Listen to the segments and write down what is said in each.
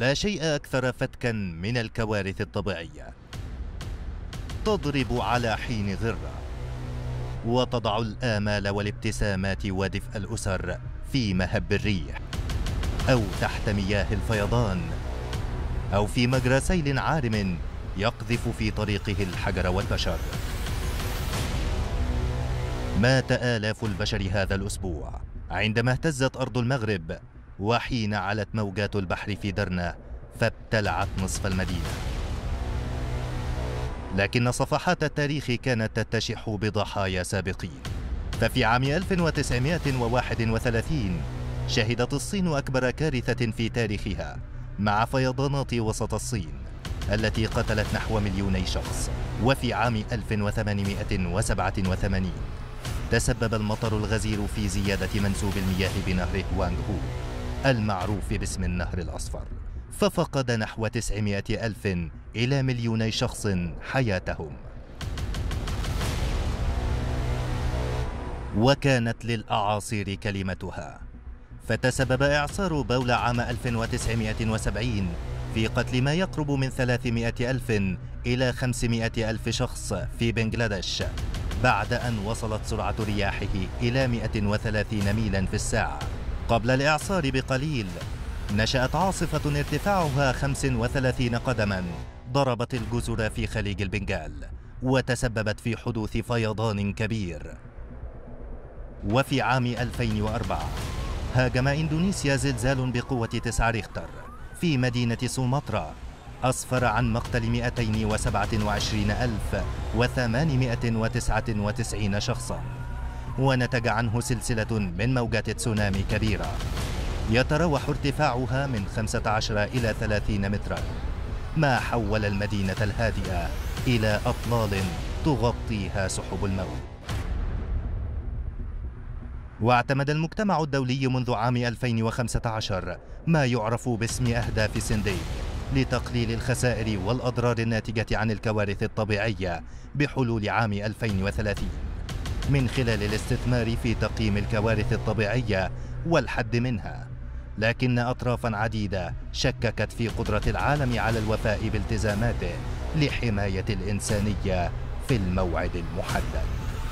لا شيء أكثر فتكا من الكوارث الطبيعية، تضرب على حين غرة وتضع الآمال والابتسامات ودفء الأسر في مهب الريح، أو تحت مياه الفيضان، أو في مجرى سيل عارم يقذف في طريقه الحجر والبشر. مات آلاف البشر هذا الأسبوع عندما اهتزت أرض المغرب، وحين علت موجات البحر في درنا فابتلعت نصف المدينة. لكن صفحات التاريخ كانت تتشح بضحايا سابقين. ففي عام 1931 شهدت الصين أكبر كارثة في تاريخها مع فيضانات وسط الصين التي قتلت نحو 2,000,000 شخص. وفي عام 1887 تسبب المطر الغزير في زيادة منسوب المياه بنهر هوانغ هو المعروف باسم النهر الأصفر، ففقد نحو 900,000 إلى 2,000,000 شخص حياتهم. وكانت للأعاصير كلمتها، فتسبب إعصار بولا عام 1970 في قتل ما يقرب من 300,000 إلى 500,000 شخص في بنغلاديش، بعد أن وصلت سرعة رياحه إلى 130 ميلا في الساعة. قبل الإعصار بقليل نشأت عاصفة ارتفاعها 35 قدما ضربت الجزر في خليج البنغال وتسببت في حدوث فيضان كبير. وفي عام 2004 هاجم إندونيسيا زلزال بقوة 9 ريختر في مدينة سومطرة، أسفر عن مقتل 227,899 شخصا، ونتج عنه سلسلة من موجات تسونامي كبيرة يتراوح ارتفاعها من 15 إلى 30 مترا، ما حول المدينة الهادئة إلى أطلال تغطيها سحب الموت. واعتمد المجتمع الدولي منذ عام 2015 ما يعرف باسم أهداف سندي لتقليل الخسائر والأضرار الناتجة عن الكوارث الطبيعية بحلول عام 2030، من خلال الاستثمار في تقييم الكوارث الطبيعية والحد منها. لكن أطرافا عديدة شككت في قدرة العالم على الوفاء بالتزاماته لحماية الإنسانية في الموعد المحدد.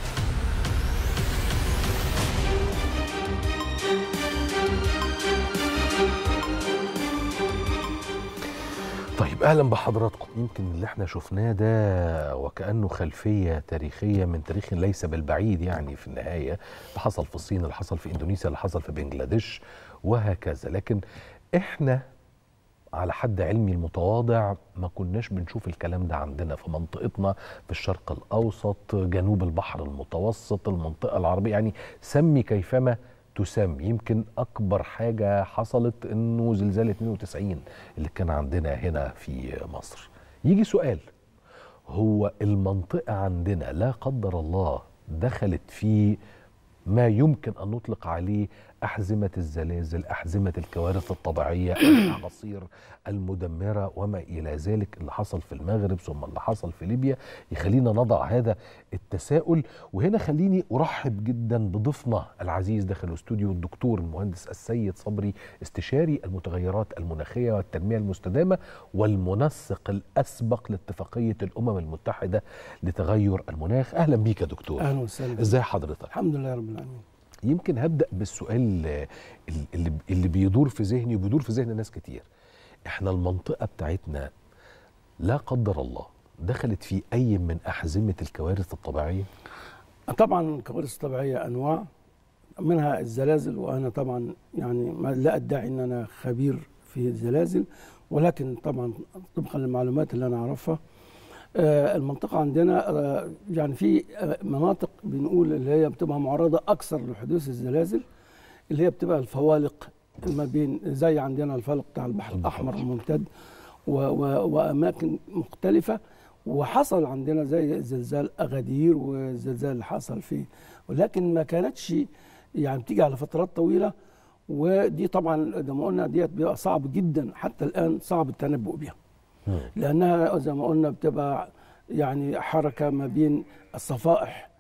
طيب أهلا بحضراتكم. يمكن اللي احنا شفناه ده وكأنه خلفية تاريخية من تاريخ ليس بالبعيد، يعني في النهاية اللي حصل في الصين، اللي حصل في إندونيسيا، اللي حصل في بنغلاديش وهكذا. لكن احنا على حد علمي المتواضع ما كناش بنشوف الكلام ده عندنا في منطقتنا، في الشرق الأوسط، جنوب البحر المتوسط، المنطقة العربية، يعني سمي كيفما تسمي. يمكن أكبر حاجة حصلت إنه زلزال 92 اللي كان عندنا هنا في مصر. يجي سؤال، هو المنطقة عندنا لا قدر الله دخلت في ما يمكن أن نطلق عليه أحزمة الزلازل، أحزمة الكوارث الطبيعية، الأعاصير المدمرة وما إلى ذلك، اللي حصل في المغرب ثم اللي حصل في ليبيا، يخلينا نضع هذا التساؤل. وهنا خليني أرحب جدا بضيفنا العزيز داخل الاستوديو، الدكتور المهندس السيد صبري، استشاري المتغيرات المناخية والتنمية المستدامة والمنسق الأسبق لاتفاقية الأمم المتحدة لتغير المناخ. أهلا بيك يا دكتور. أهلا وسهلا. إزاي حضرتك؟ الحمد لله رب العالمين. يمكن هبدأ بالسؤال اللي بيدور في ذهني وبيدور في ذهن ناس كتير. احنا المنطقة بتاعتنا لا قدر الله دخلت في أي من أحزمة الكوارث الطبيعية؟ طبعا الكوارث الطبيعية أنواع منها الزلازل، وأنا طبعا يعني لا أدعي أن أنا خبير في الزلازل، ولكن طبعا طبقا للمعلومات اللي أنا أعرفها المنطقة عندنا يعني في مناطق بنقول اللي هي بتبقى معرضة أكثر لحدوث الزلازل، اللي هي بتبقى الفوالق ما بين، زي عندنا الفالق بتاع البحر الأحمر الممتد وأماكن مختلفة. وحصل عندنا زي زلزال أغادير والزلزال اللي حصل فيه، ولكن ما كانتش يعني بتيجي على فترات طويلة، ودي طبعا زي ما قلنا ديت بيبقى صعب جدا حتى الآن، صعب التنبؤ بها، لأنها زي ما قلنا بتبقى يعني حركة ما بين الصفائح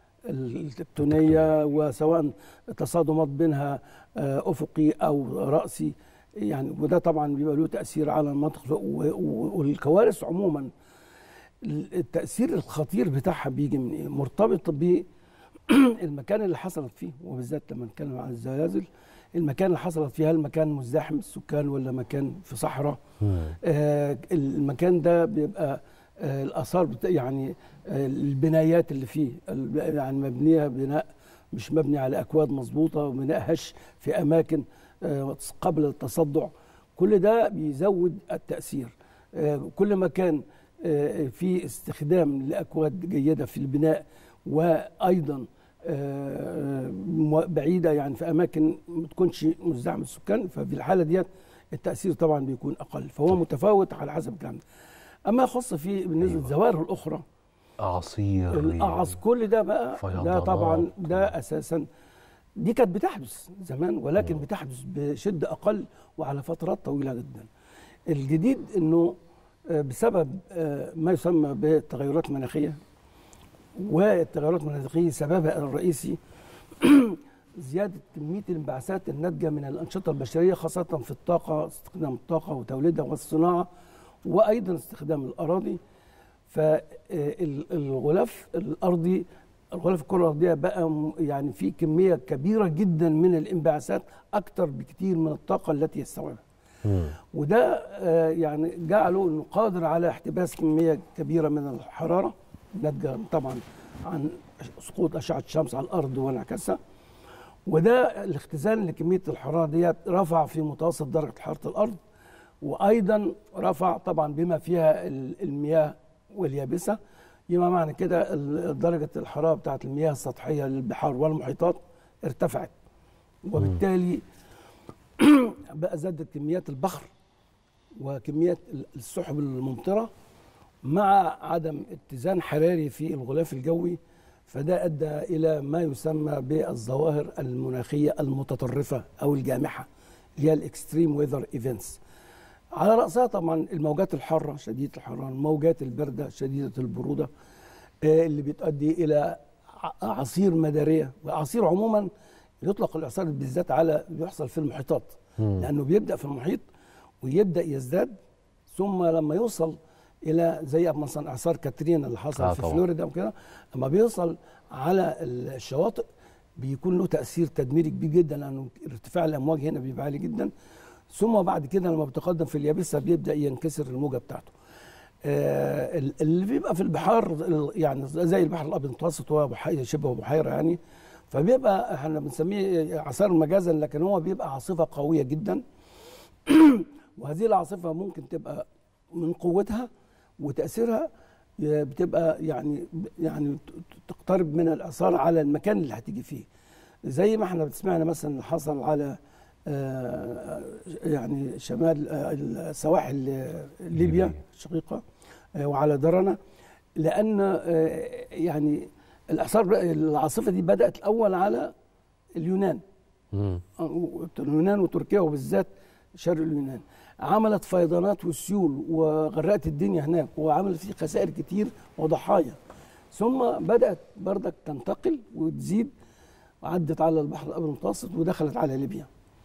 التكتونية، وسواء تصادمات بينها أفقي أو رأسي، يعني وده طبعا بيبقى له تاثير على المنطقه والكوارث عموما. التاثير الخطير بتاعها بيجي من ايه؟ مرتبط بالمكان اللي حصلت فيه، وبالذات لما نتكلم عن الزلازل المكان اللي حصلت فيه، هل المكان مزدحم السكان ولا مكان في صحراء؟ المكان ده بيبقى الاثار يعني البنايات اللي فيه يعني مبنيه بناء مش مبني على اكواد مظبوطه، وبناء هش في اماكن قبل التصدع. كل ده بيزود التاثير. كل ما كان في استخدام لاكواد جيده في البناء، وايضا بعيده يعني في اماكن ما تكونش مزدحمه السكان، ففي الحاله ديت التاثير طبعا بيكون اقل. فهو متفاوت على حسب الكلام ده. اما خاصه في بالنسبه للظواهر الاخرى، اعاصير، كل ده بقى ده طبعا ده اساسا دي كانت بتحدث زمان، ولكن بتحدث بشده اقل وعلى فترات طويله جدا. الجديد انه بسبب ما يسمى بالتغيرات المناخيه، والتغيرات المناخيه سببها الرئيسي زياده كميه الانبعاثات الناتجه من الانشطه البشريه، خاصه في الطاقه، استخدام الطاقه وتوليدها والصناعه، وايضا استخدام الاراضي. فالغلاف الارضي، الغلاف الكره الارضيه بقى يعني في كميه كبيره جدا من الانبعاثات، اكثر بكثير من الطاقه التي يستوعبها. وده يعني جعله انه قادر على احتباس كميه كبيره من الحراره ناتجه طبعا عن سقوط اشعه الشمس على الارض وانعكاسها. وده الاختزال لكميه الحراره دي رفع في متوسط درجه حراره الارض، وايضا رفع طبعا بما فيها المياه واليابسه. يبقى معنى كده درجه الحراره بتاعت المياه السطحيه للبحار والمحيطات ارتفعت، وبالتالي بقى زادت كميات البخر وكميات السحب الممطره مع عدم اتزان حراري في الغلاف الجوي. فده ادى الى ما يسمى بالظواهر المناخيه المتطرفه او الجامحه، اللي هي الاكستريم ويذر ايفنتس. على راسها طبعا الموجات الحاره شديده الحراره، الموجات البارده شديده البروده، اللي بتؤدي الى اعاصير مداريه. واعاصير عموما يطلق الاعصار بالذات على بيحصل في المحيطات، لانه بيبدا في المحيط ويبدا يزداد، ثم لما يوصل الى زي مثلا اعصار كاترينا اللي حصل في فلوريدا وكده، لما بيوصل على الشواطئ بيكون له تاثير تدميري كبير جدا، لانه ارتفاع الامواج هنا بيبقى عالي جدا. ثم بعد كده لما بيتقدم في اليابسه بيبدا ينكسر الموجه بتاعته. اللي بيبقى في البحار يعني زي البحر الابيض المتوسط، هو شبه بحيره يعني، فبيبقى احنا بنسميه اعصار مجازا، لكن هو بيبقى عاصفه قويه جدا. وهذه العاصفه ممكن تبقى من قوتها وتاثيرها بتبقى يعني تقترب من الاثار على المكان اللي هتيجي فيه، زي ما احنا سمعنا مثلا اللي حصل على يعني شمال سواحل ليبيا الشقيقه وعلى درنا، لان يعني العاصفه دي بدات الاول على اليونان. اليونان وتركيا، وبالذات شرق اليونان، عملت فيضانات وسيول وغرقت الدنيا هناك، وعملت فيه خسائر كتير وضحايا. ثم بدات بردك تنتقل وتزيد، وعدت على البحر الابيض المتوسط ودخلت على ليبيا.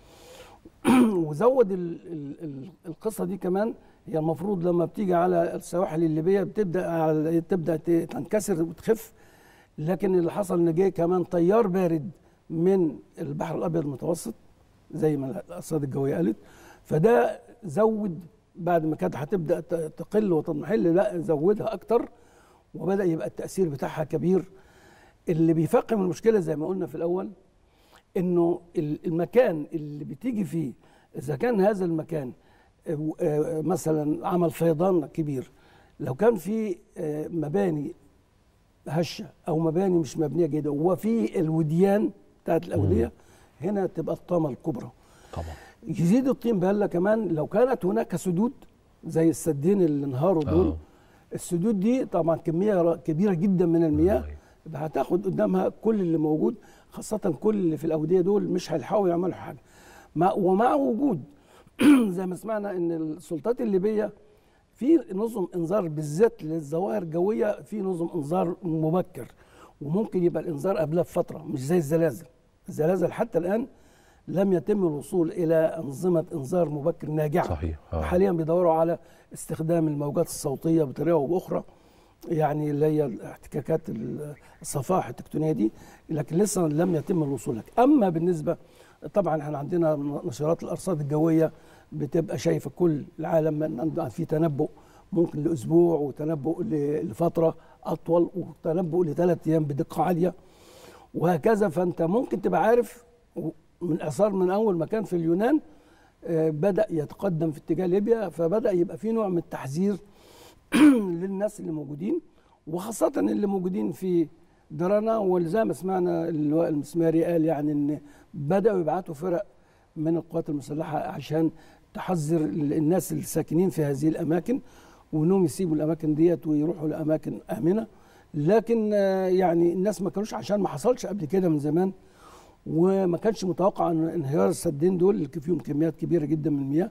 وزود القصه دي كمان، هي المفروض لما بتيجي على السواحل الليبيه تبدا تنكسر وتخف، لكن اللي حصل ان جه كمان تيار بارد من البحر الابيض المتوسط زي ما الارصاد الجويه قالت، فده زود بعد ما كانت هتبدا تقل وتضمحل، لا زودها اكتر، وبدا يبقى التاثير بتاعها كبير. اللي بيفقم المشكله زي ما قلنا في الاول، انه المكان اللي بتيجي فيه، اذا كان هذا المكان مثلا عمل فيضان كبير، لو كان في مباني هشه او مباني مش مبنيه جيده، وفي الوديان بتاعت الاوديه، هنا تبقى الطامه الكبرى. طبعا يزيد الطين بهله كمان لو كانت هناك سدود زي السدين اللي انهاروا دول. السدود دي طبعا كميه كبيره جدا من المياه، هتاخد قدامها كل اللي موجود، خاصه كل اللي في الاوديه دول مش هيلحقوا يعملوا حاجه. ومع وجود زي ما سمعنا ان السلطات الليبيه في نظم انذار بالذات للظواهر الجويه، في نظم انذار مبكر، وممكن يبقى الانذار قبلها بفتره، مش زي الزلازل. الزلازل حتى الان لم يتم الوصول الى انظمه انذار مبكر ناجعه. صحيح. حاليا بيدوروا على استخدام الموجات الصوتيه بطريقه او باخرى، يعني اللي هي احتكاكات الصفائح التكتونيه دي، لكن لسه لم يتم الوصول لك. اما بالنسبه طبعا احنا عندنا نشرات الارصاد الجويه بتبقى شايفه كل العالم ان في تنبؤ ممكن لاسبوع، وتنبؤ لفتره اطول، وتنبؤ ل3 ايام بدقه عاليه وهكذا. فانت ممكن تبقى عارف من اعصار من اول ما كان في اليونان بدا يتقدم في اتجاه ليبيا، فبدا يبقى في نوع من التحذير للناس اللي موجودين، وخاصه اللي موجودين في درانا. وزي ما سمعنا اللواء المسماري قال يعني ان بداوا يبعتوا فرق من القوات المسلحه عشان تحذر الناس الساكنين في هذه الاماكن، وانهم يسيبوا الاماكن ديت ويروحوا لاماكن امنه. لكن يعني الناس ما كانوش، عشان ما حصلش قبل كده من زمان، وما كانش متوقع ان انهيار السدين دول اللي فيهم كميات كبيره جدا من المياه،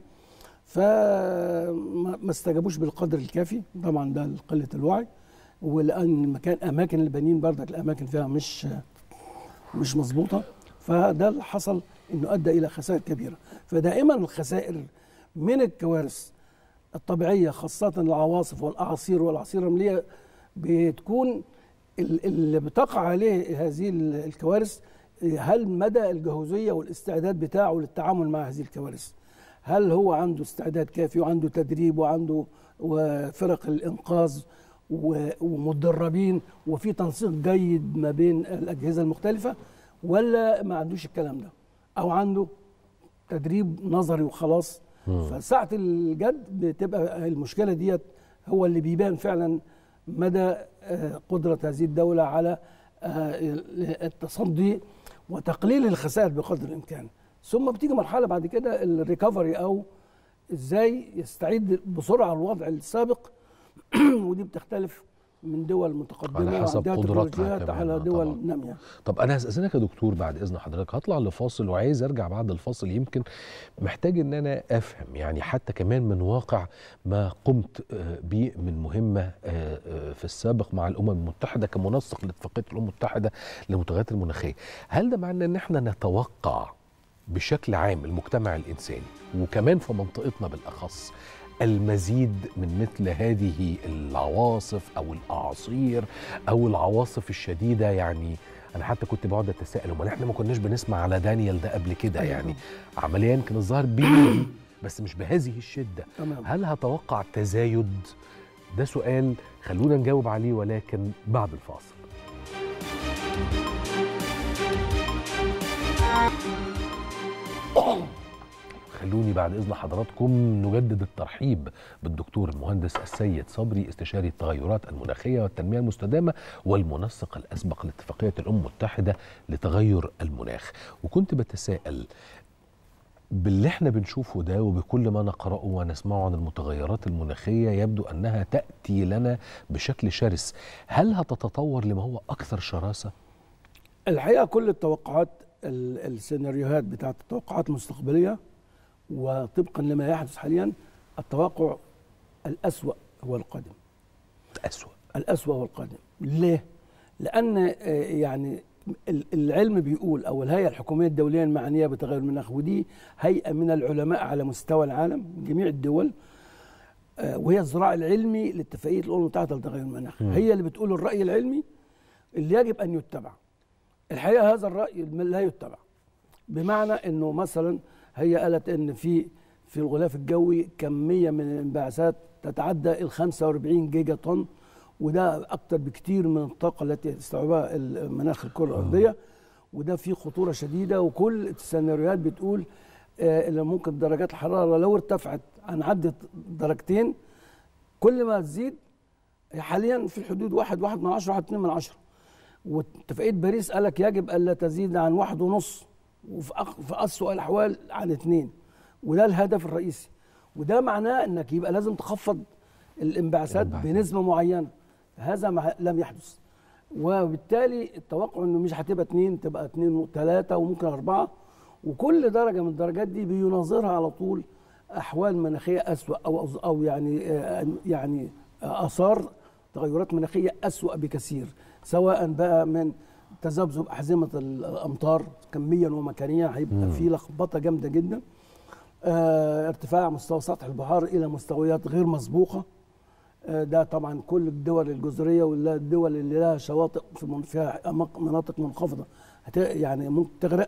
فما استجابوش بالقدر الكافي. طبعا ده قله الوعي، ولان المكان اماكن البنين بردك الاماكن فيها مش مظبوطه، فده اللي حصل انه ادى الى خسائر كبيره. فدائما الخسائر من الكوارث الطبيعيه خاصه العواصف والاعاصير والاعاصير الرمليه بتكون اللي بتقع عليه هذه الكوارث، هل مدى الجهوزيه والاستعداد بتاعه للتعامل مع هذه الكوارث؟ هل هو عنده استعداد كافي وعنده تدريب وعنده فرق الانقاذ ومدربين وفي تنسيق جيد ما بين الاجهزه المختلفه، ولا ما عندوش الكلام ده، او عنده تدريب نظري وخلاص؟ فساعه الجد بتبقى المشكله ديت هو اللي بيبان فعلا مدى قدره هذه الدوله على التصدي وتقليل الخسائر بقدر الامكان. ثم بتيجي مرحله بعد كده الريكفري، او ازاي يستعيد بسرعه الوضع السابق ودي بتختلف من دول متقدمه على حسب قدراتها على دول ناميه. طب انا هستأذنك يا دكتور بعد اذن حضرتك، هطلع لفاصل وعايز ارجع بعد الفاصل. يمكن محتاج ان انا افهم يعني حتى كمان من واقع ما قمت به من مهمه في السابق مع الامم المتحده كمنسق لاتفاقيه الامم المتحده للمتغيرات المناخيه. هل ده معناه ان احنا نتوقع بشكل عام المجتمع الانساني وكمان في منطقتنا بالاخص المزيد من مثل هذه العواصف او الاعاصير او العواصف الشديده؟ يعني انا حتى كنت بقعد اتساءل، امال احنا ما كناش بنسمع على دانيال ده قبل كده؟ يعني عمليا يمكن الظاهر بيه بس مش بهذه الشده. هل هتوقع تزايد؟ ده سؤال خلونا نجاوب عليه ولكن بعد الفاصل. خلوني بعد إذن حضراتكم نجدد الترحيب بالدكتور المهندس السيد صبري، استشاري التغيرات المناخية والتنمية المستدامة والمنسق الأسبق لاتفاقية الأمم المتحدة لتغير المناخ. وكنت بتساءل باللي احنا بنشوفه ده وبكل ما نقرأه ونسمعه عن المتغيرات المناخية يبدو أنها تأتي لنا بشكل شرس، هل هتتطور لما هو أكثر شراسة؟ الحقيقة كل التوقعات السيناريوهات بتاعت التوقعات المستقبلية وطبقا لما يحدث حاليا التوقع الأسوأ هو القادم. الأسوأ هو القادم. ليه؟ لأن يعني العلم بيقول، أو الهيئة الحكومية الدولية المعنية بتغير المناخ، ودي هيئة من العلماء على مستوى العالم جميع الدول، وهي الذراع العلمي لاتفاقية الأمم المتحدة لتغير المناخ، هي اللي بتقول الرأي العلمي اللي يجب أن يتبع. الحقيقة هذا الرأي لا يتبع، بمعنى أنه مثلا هي قالت ان في الغلاف الجوي كميه من الانبعاثات تتعدى ال 45 جيجا طن، وده اكتر بكتير من الطاقه التي تستوعبها مناخ الكره الارضيه، وده فيه خطوره شديده. وكل السيناريوهات بتقول ان ممكن درجات الحراره لو ارتفعت عن عدة درجتين كل ما تزيد، حاليا في الحدود 1.1 1.2، واتفاقيه باريس قالك يجب الا تزيد عن 1.5، وفي أسوأ الأحوال عن 2، وده الهدف الرئيسي. وده معناه أنك يبقى لازم تخفض الانبعاثات بنسبة معينة، هذا لم يحدث. وبالتالي التوقع أنه مش هتبقى 2، تبقى 2 و3 وممكن 4، وكل درجة من الدرجات دي بيناظرها على طول أحوال مناخية أسوأ أو يعني آثار تغيرات مناخية أسوأ بكثير، سواء بقى من تذبذب احزمه الامطار كميا ومكانيا، هيبقى في لخبطه جامده جدا. ارتفاع مستوى سطح البحار الى مستويات غير مسبوقه. ده طبعا كل الدول الجزريه والدول اللي لها شواطئ فيها مناطق منخفضه يعني ممكن تغرق.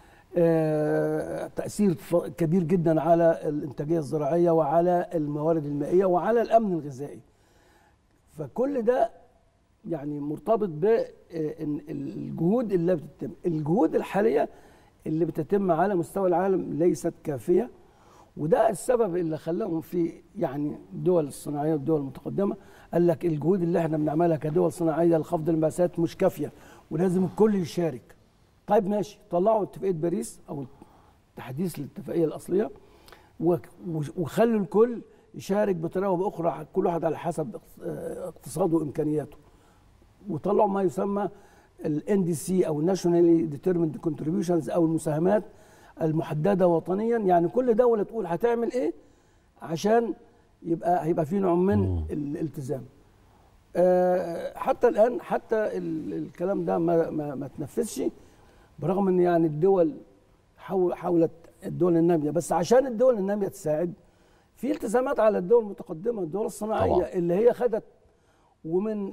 تأثير كبير جدا على الإنتاجية الزراعية وعلى الموارد المائية وعلى الأمن الغذائي. فكل ده يعني مرتبط بالجهود اللي بتتم. الجهود الحالية اللي بتتم على مستوى العالم ليست كافية، وده السبب اللي خلاهم في يعني الدول الصناعية والدول المتقدمة قال لك الجهود اللي احنا بنعملها كدول صناعية لخفض الانبعاثات مش كافية ولازم الكل يشارك. طيب ماشي، طلعوا اتفاقية باريس أو تحديث الاتفاقية الأصلية وخلوا الكل يشارك بطريقة أو بأخرى، كل واحد على حسب اقتصاده وإمكانياته، وطلعوا ما يسمى NDC أو Nationally Determined Contributions أو المساهمات المحددة وطنيا. يعني كل دولة تقول هتعمل إيه عشان هيبقى في نوع من الالتزام. حتى الآن حتى الكلام ده ما تنفذش، برغم ان يعني الدول حاولت الدول الناميه، بس عشان الدول الناميه تساعد في التزامات على الدول المتقدمه الدول الصناعيه طبعا. اللي هي خدت ومن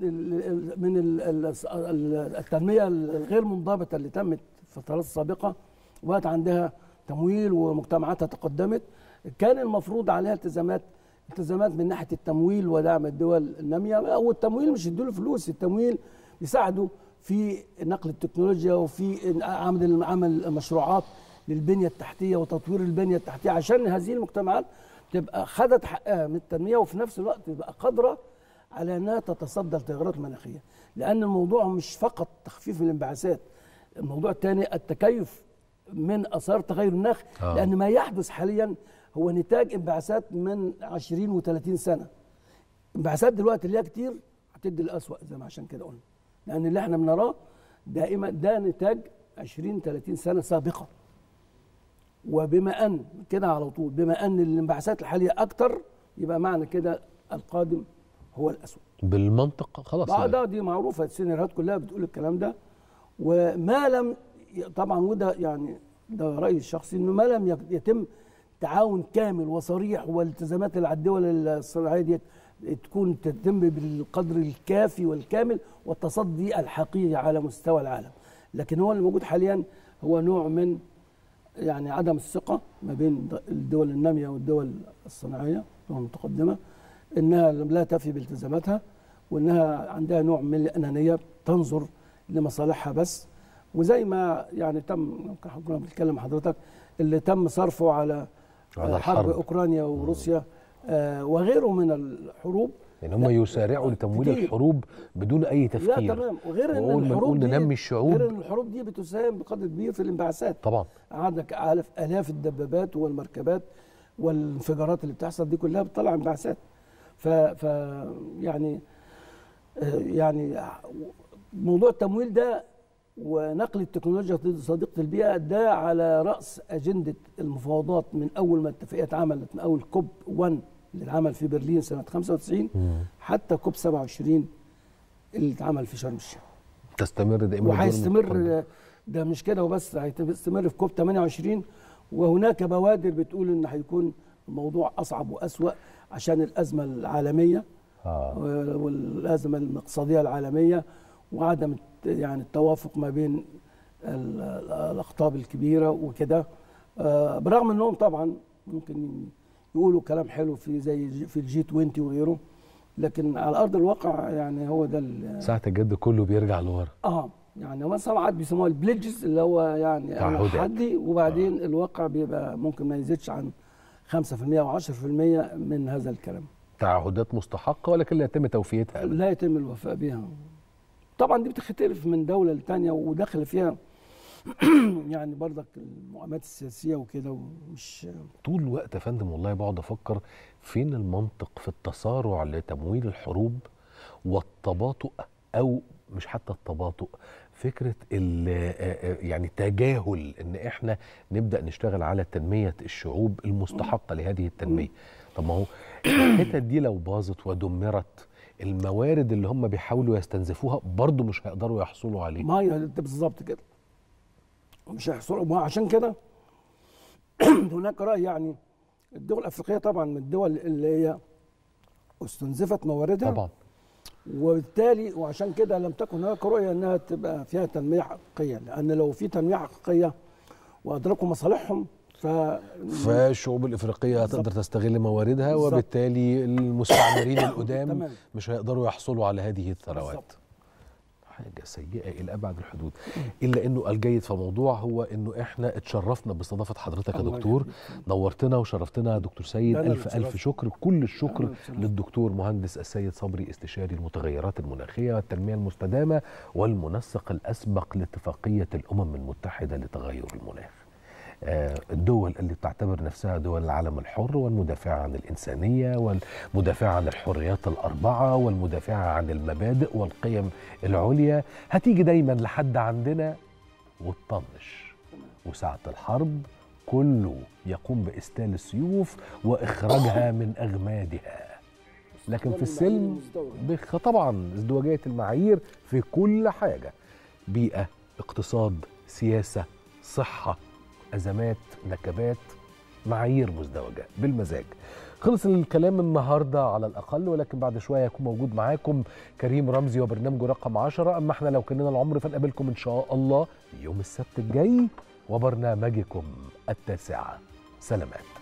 التنميه الغير منضبطه اللي تمت في الفترات السابقه وبقت عندها تمويل ومجتمعاتها تقدمت، كان المفروض عليها التزامات من ناحيه التمويل ودعم الدول الناميه. او التمويل مش يدوا فلوس، التمويل يساعدوا في نقل التكنولوجيا وفي عمل مشروعات للبنيه التحتيه وتطوير البنيه التحتيه عشان هذه المجتمعات تبقى خدت حقها من التنميه وفي نفس الوقت تبقى قادره على انها تتصدى للتغيرات المناخيه. لان الموضوع مش فقط تخفيف الانبعاثات، الموضوع الثاني التكيف من اثار تغير المناخ. لان ما يحدث حاليا هو نتاج انبعاثات من 20 و30 سنه. انبعاثات دلوقتي اللي هي كتير هتدي الاسوأ زي ما عشان كده قلنا، لأن اللي احنا بنراه دائما ده نتاج 20-30 سنة سابقة. وبما أن كده على طول بما أن الانبعاثات الحالية أكتر يبقى معنى كده القادم هو الأسوأ. بالمنطق خلاص دي معروفة، السيناريوهات كلها بتقول الكلام ده. وما لم طبعا، وده يعني ده رأيي الشخصي، إنه ما لم يتم تعاون كامل وصريح والالتزامات اللي على الدول الصناعية دي تكون تتم بالقدر الكافي والكامل والتصدي الحقيقي على مستوى العالم. لكن هو اللي موجود حاليا هو نوع من يعني عدم الثقة ما بين الدول النامية والدول الصناعية المتقدمة، انها لا تفي بالتزاماتها وانها عندها نوع من الأنانية تنظر لمصالحها بس. وزي ما يعني تم كنا بنتكلم حضرتك اللي تم صرفه على حرب اوكرانيا وروسيا وغيره من الحروب، يعني هم يسارعوا لتمويل الحروب بدون اي تفكير. لا تمام. وغير ان الحروب دي ننمي الشعوب، غير ان الحروب دي بتساهم بقدر كبير في الانبعاثات طبعا. عندك الاف الدبابات والمركبات والانفجارات اللي بتحصل دي كلها بتطلع انبعاثات. ف يعني موضوع التمويل ده ونقل التكنولوجيا صديقة البيئة ده على رأس أجندة المفاوضات من أول ما الاتفاقية اتعملت، من أول كوب 1 اللي اتعمل في برلين سنة 95 حتى كوب 27 اللي اتعمل في شرم الشيخ. تستمر دائما وهيستمر. ده مش كده وبس، هيستمر في كوب 28 وهناك بوادر بتقول إن هيكون الموضوع أصعب وأسوأ عشان الأزمة العالمية والأزمة الاقتصادية العالمية وعدم يعني التوافق ما بين الأقطاب الكبيرة وكده. برغم أنهم طبعا ممكن يقولوا كلام حلو في زي في الجي 20 وغيره، لكن على أرض الواقع يعني هو ده ساعة الجد كله بيرجع لورا. يعني هم ساعات بيسموها البليدجز اللي هو يعني حدي، وبعدين الواقع بيبقى ممكن ما يزيدش عن 5% أو 10% من هذا الكلام. تعهدات مستحقة ولكن لا يتم توفيتها. لا يتم الوفاء بها. طبعا دي بتختلف من دولة لتانية وداخل فيها يعني برضك المعاملات السياسية وكده. ومش طول الوقت يا فندم والله بقعد أفكر فين المنطق في التسارع لتمويل الحروب والتباطؤ، أو مش حتى التباطؤ، فكرة يعني تجاهل ان احنا نبدأ نشتغل على تنمية الشعوب المستحقة لهذه التنمية. طب ما هو الحتة دي لو باظت ودمرت الموارد اللي هم بيحاولوا يستنزفوها برضو مش هيقدروا يحصلوا عليه. ما هي ده بالظبط كده، مش هيحصلوا. عشان كده هناك رأي يعني الدول الأفريقية طبعا من الدول اللي هي استنزفت مواردها طبعا، وبالتالي وعشان كده لم تكن هناك رؤية أنها تبقى فيها تنمية حقيقية، لأن لو في تنمية حقيقية وأدركوا مصالحهم فالشعوب الافريقيه هتقدر تستغل مواردها، بالزبط. وبالتالي المستعمرين القدام تمام. مش هيقدروا يحصلوا على هذه الثروات. بالزبط. حاجه سيئه الى ابعد الحدود. الا انه الجيد في الموضوع هو انه احنا اتشرفنا باستضافه حضرتك يا دكتور، نورتنا وشرفتنا يا دكتور سيد. الف شكر، كل الشكر للدكتور مهندس السيد صبري، استشاري المتغيرات المناخيه والتنميه المستدامه والمنسق الاسبق لاتفاقيه الامم المتحده لتغير المناخ. الدول اللي بتعتبر نفسها دول العالم الحر والمدافعة عن الإنسانية والمدافعة عن الحريات الأربعة والمدافعة عن المبادئ والقيم العليا، هتيجي دايما لحد عندنا وتطنش، وساعة الحرب كله يقوم بإسدال السيوف وإخراجها من أغمادها. لكن في السلم طبعا ازدواجية المعايير في كل حاجة، بيئة، اقتصاد، سياسة، صحة، أزمات، نكبات، معايير مزدوجة بالمزاج. خلص الكلام النهاردة على الأقل، ولكن بعد شوية يكون موجود معاكم كريم رمزي وبرنامجه رقم 10. أما احنا لو كنا العمر فنقابلكم إن شاء الله يوم السبت الجاي وبرنامجكم 9. سلامات.